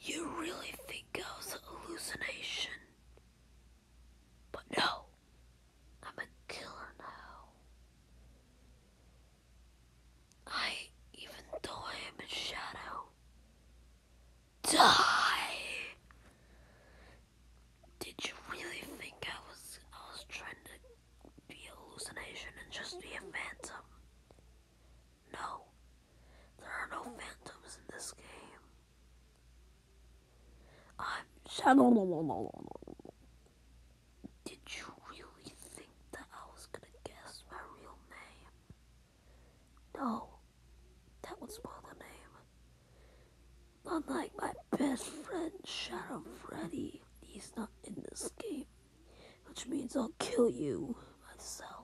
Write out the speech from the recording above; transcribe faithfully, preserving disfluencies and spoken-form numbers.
You really think I was a hallucination? But no, I'm a killer now. I, even though I am a shadow, die! Did you really think I was, I was trying to be a hallucination and just be a phantom? No, there are no phantoms in this game. I'm shadow. Did you really think that I was gonna guess my real name? No, that would spoil the name. Unlike my best friend Shadow Freddy, he's not in this game, which means I'll kill you myself.